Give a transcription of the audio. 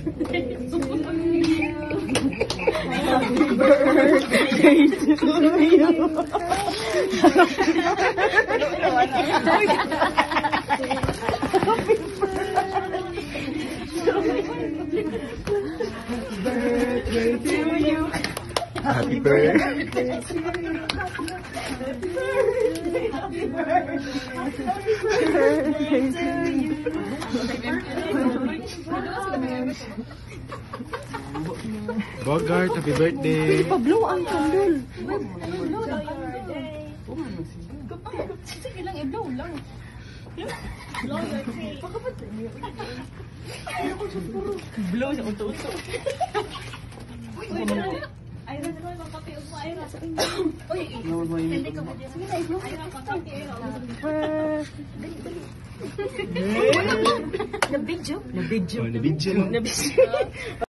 Happy birthday to you. Bogart, happy birthday. Pablo ang kandol. Sige lang, i-blow lang. Blow sa unto-unto. Ayra, naman magpapiog mo, Ayra. Uy, hindi ka ba dyan? Sige na, i-blow. Ayra, magpapi, Ayra. Na-video? Oh, na-video.